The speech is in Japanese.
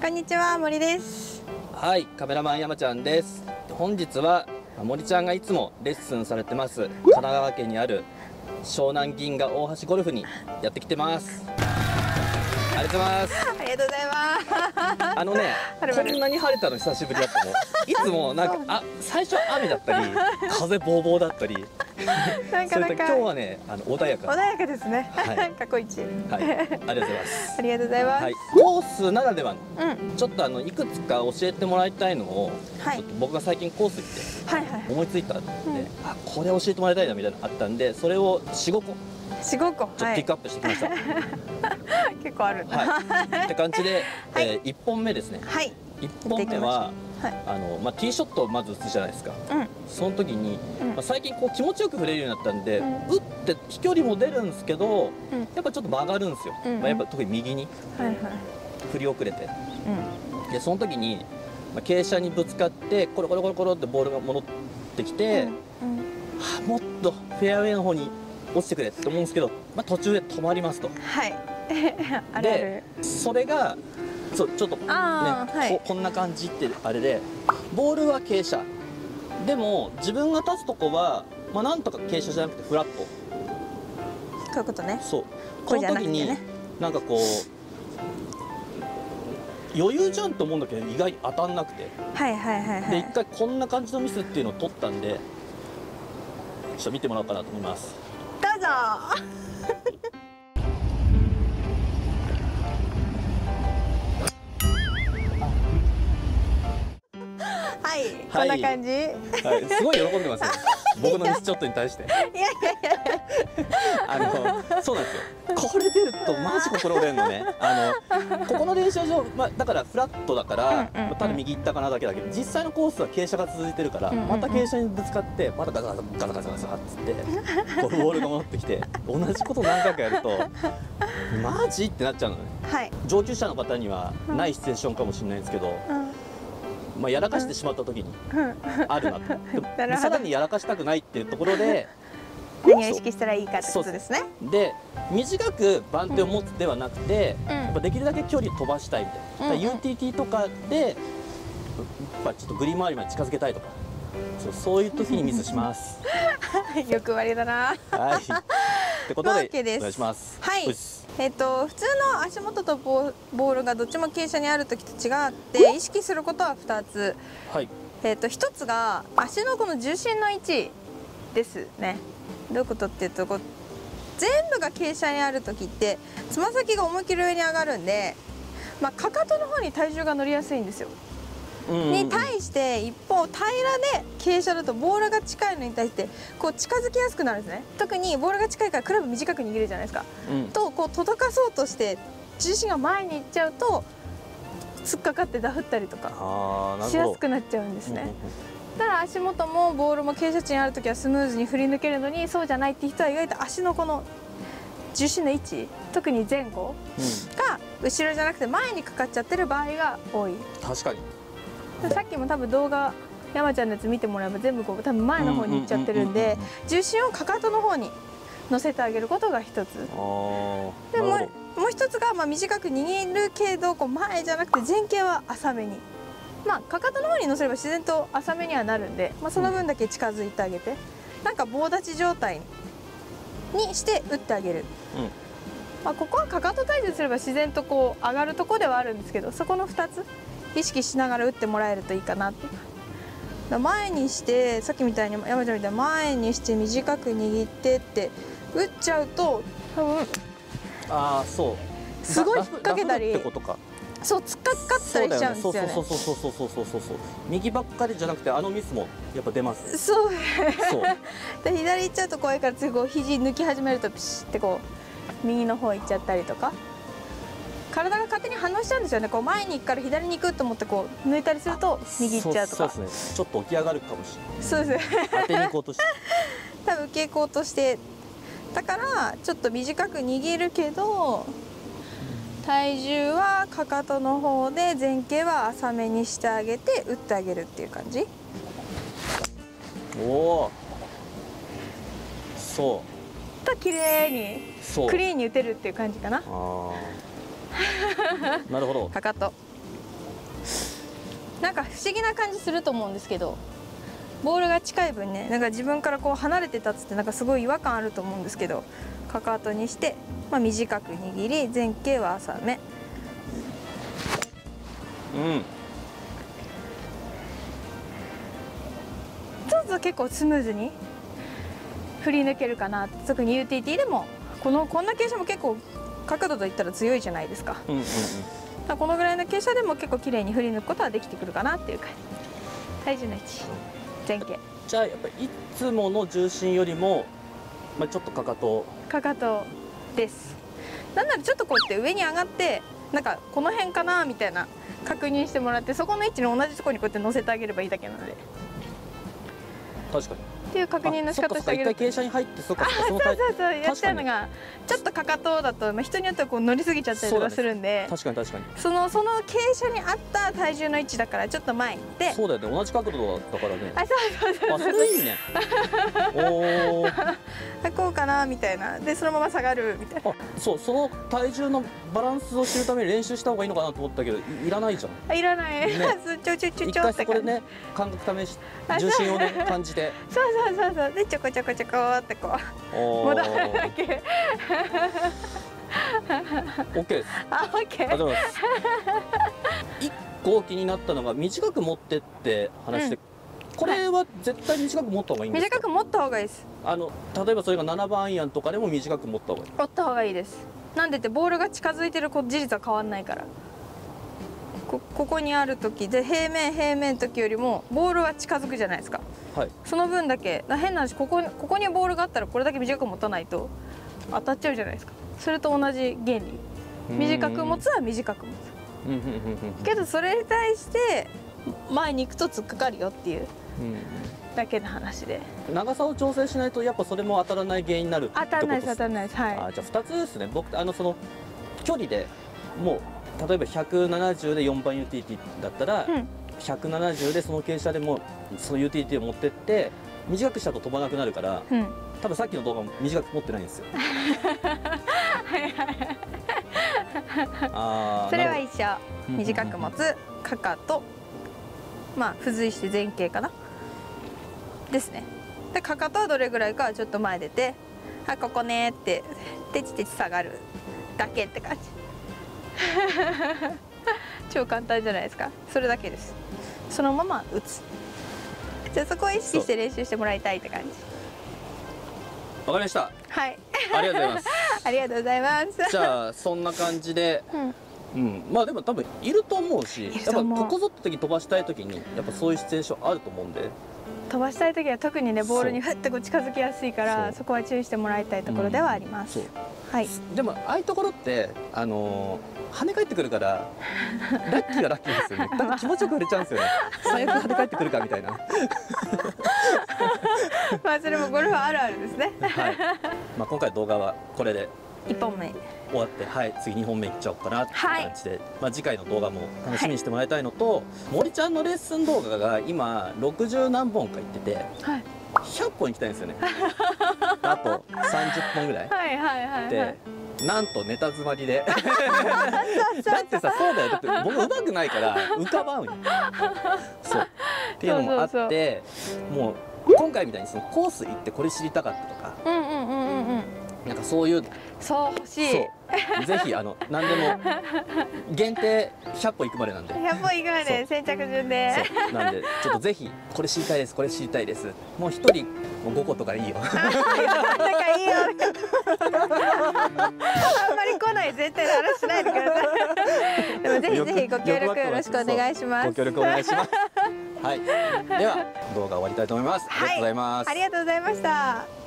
こんにちは、森です。 はい、カメラマン山ちゃんです。本日は森ちゃんがいつもレッスンされてます神奈川県にある湘南銀河大橋ゴルフにやってきてます。ありがとうございます。 ありがとうございます。 こんなに晴れたの久しぶりだったの。いつもなんか最初雨だったり風ボーボーだったりなかなか今日はね穏やかですね。 はい、 過去一。 はい、ありがとうございます。 ありがとうございます。 はい、コースならではの、 うん、 ちょっといくつか教えてもらいたいのを、 はい、 ちょっと僕が最近コース行って思いついたんで、あ、これ教えてもらいたいなみたいなのあったんで、それを4、5個 4、5個ちょっとピックアップしてきました。 結構ある。 はい。って感じで、1本目ですね。 はい。 1本目はティーショットをまず打つじゃないですか。その時に最近こう気持ちよく振れるようになったんで、打って飛距離も出るんですけど、やっぱちょっと曲がるんですよ。やっぱ特に右に振り遅れて、でその時に傾斜にぶつかってコロコロコロコロってボールが戻ってきて、もっとフェアウェイの方に落ちてくれって思うんですけど、途中で止まりますと。 はい。 でそれがちょっとね、こんな感じってあれで、ボールは傾斜でも自分が立つとこはなんとか傾斜じゃなくてフラット。こういうことね。 そう。この時になんかこう余裕じゃんと思うんだけど意外に当たんなくて、で一回こんな感じのミスっていうのを取ったんで、ちょっと見てもらおうかなと思います。 どうぞ。はい、こんな感じ。 はい、すごい喜んでますね。僕のミスショットに対して。そうなんですよ。これ出るとマジ心折れるのね。ここの練習場、だからフラットだから、ただ右行ったかなだけだけど、実際のコースは傾斜が続いてるから、また傾斜にぶつかって、またガサガサガサガサガサっつって、このボールが戻ってきて、同じこと何回かやると、マジってなっちゃうのね。上級者の方にはないシチュエーションかもしれないんですけど。やらかしてしまった時にあるなと。さらにやらかしたくないっていうところで何を意識したらいいかってことですね。 で短く番手を持つではなくて、やっぱできるだけ距離飛ばしたいみたいな。UTT とかでやっぱちょっとグリーン周りまで近づけたいとか、そういう時にミスします。 欲張りだな。 はい。ってことでお願いします。 はい。普通の足元とボールがどっちも傾斜にある時と違って意識することは2つ。 はい。 1つが足のこの重心の位置ですね。どういうことっていうと、全部が傾斜にある時ってつま先が思いっきり上に上がるんで、かかとの方に体重が乗りやすいんですよ。に対して一方平らで傾斜だとボールが近いのに対してこう近づきやすくなるんですね。特にボールが近いからクラブ短く握るじゃないですか。とこう届かそうとして重心が前に行っちゃうと突っかかってダフったりとかしやすくなっちゃうんですね。だから足元もボールも傾斜地にある時はスムーズに振り抜けるのに、そうじゃないって人は意外と足のこの重心の位置、特に前後が後ろじゃなくて前にかかっちゃってる場合が多い。 確かに。 さっきも多分動画山ちゃんのやつ見てもらえば全部多分前の方に行っちゃってるんで、重心をかかとの方に乗せてあげることが一つ。でもう一つが短く握るけど前じゃなくて前傾は浅めに、かかとの方に乗せれば自然と浅めにはなるんで、その分だけ近づいてあげて、なんか棒立ち状態にして打ってあげる。ここはかかと体重すれば自然とこう上がるとこではあるんですけど、そこの2つ意識しながら打ってもらえるといいかなって。前にしてさっきみたいに山ちゃんみたいに前にして短く握ってって打っちゃうと多分すごい引っ掛けたり、そう突っかかったりしちゃうんですよね。 そう右ばっかりじゃなくてミスもやっぱ出ます。 そうで左行っちゃうと怖いから、次こう肘抜き始めるとピシッてこう右の方行っちゃったりとか、体が勝手に反応しちゃうんですよね。こう前に行くから左に行くと思ってこう抜いたりすると右行っちゃうとか。 そうですね。ちょっと起き上がるかもしれない。 そうですね。 当てに行こうとして。 多分傾向として、だからちょっと短く握るけど体重はかかとの方で前傾は浅めにしてあげて打ってあげるっていう感じ。 おお。そう。 と綺麗にクリーンに打てるっていう感じかな。 なるほど。 かかと。 なんか不思議な感じすると思うんですけど、ボールが近い分ね、なんか自分からこう離れて立つってなんかすごい違和感あると思うんですけど、かかとにして、まあ、短く握り、前傾は浅め。そうすると結構スムーズに振り抜けるかな。特に UTT でもこんな傾斜も結構角度といったら強いじゃないですか。このぐらいの傾斜でも結構綺麗に振り抜くことはできてくるかなっていう感じ。体重の位置、前傾。 じゃあやっぱりいつもの重心よりも、まあ、ちょっとかかとです。なんならちょっとこうやって上に上がって、なんかこの辺かなみたいな確認してもらって、そこの位置の同じところにこうやって乗せてあげればいいだけなので。 確かにっていう確認の仕方してあげる。 一回傾斜に入って、そうやっちゃうのがちょっとかかとだと、まあ、人によってはこう乗りすぎちゃったりとかするんで、 確かにその傾斜に合った体重の位置だからちょっと前に行って、 そうだよね、同じ角度だからね。 そうそれいいね。おお。 こうかなみたいなで、そのまま下がるみたいな。 そう、その体重のバランスを知るために練習した方がいいのかなと思ったけど、いらないじゃん。 いらない。 一回そこでね、感覚試し、重心をね感じて。 そうでちょこちょこってこう戻るだけ。 OK です。 OK。 ありがとうございます。一個気になったのが短く持ってって話で、これは絶対短く持った方がいいんですか？ 短く持った方がいいです。 例えばそれが7番アイアンとかでも短く持った方がいい。 持った方がいいです。なんでってボールが近づいてる事実は変わんないから。ここにある時で平面の時よりもボールは近づくじゃないですか。 はい。 その分だけ変な話、ここにボールがあったらこれだけ短く持たないと当たっちゃうじゃないですか。それと同じ原理。短く持つは短く持つ。けどそれに対して前に行くと突っかかるよっていうだけの話で。 長さを調整しないとやっぱそれも当たらない原因になるってことです。 当たらないです。はい。 じゃあ2つですね。僕その距離でもう例えば170で4番 UTT だったら、170でその傾斜でもその UTT を持ってって短くしたと飛ばなくなるから、多分さっきの動画も短く持ってないんですよ。 それは一緒。短く持つ、かかと、まあ付随して前傾かなですね。でかかとはどれぐらいかちょっと前出て、ここねってテチテチ下がるだけって感じ。超簡単じゃないですか。それだけです。そのまま打つ。じゃあそこを意識して練習してもらいたいって感じ。 わかりました。 はい。 ありがとうございます。 ありがとうございます。 じゃあそんな感じで、まあでも多分いると思うし、やっぱここぞって時飛ばしたい時にやっぱそういうシチュエーションあると思うんで。 飛ばしたい時は特にねボールにふってこう近づきやすいから、そこは注意してもらいたいところではあります。はい。 でもああいうところって跳ね返ってくるからラッキーはラッキーですよね。だから気持ちよく振れちゃうんですよね。最悪跳ね返ってくるかみたいな。 まあそれもゴルフあるあるですね。 はい。まあ今回動画はこれで 1本目終わって、はい、次2本目いっちゃおうかなっていう感じで、まあ次回の動画も楽しみにしてもらいたいのと、森ちゃんのレッスン動画が今60何本かいってて、100本行きたいんですよね。あと30本ぐらい。でなんとネタ詰まりで。だってさ、そうだよ。だって僕上手くないから浮かばんよ。そうっていうのもあって、もう今回みたいにそのコース行ってこれ知りたかったとか、なんかそういう。 そう欲しい。 ぜひ何でも限定100歩行くまでなんで。 100歩行くまで先着順で。 なんでちょっとぜひこれ知りたいです、これ知りたいです。もう1人5個とかいいよ。 なんかいいよ。あんまり来ない絶対の話しないでください。でもぜひぜひご協力よろしくお願いします。 ご協力お願いします。はい。では動画終わりたいと思います。ありがとうございます。 ありがとうございました。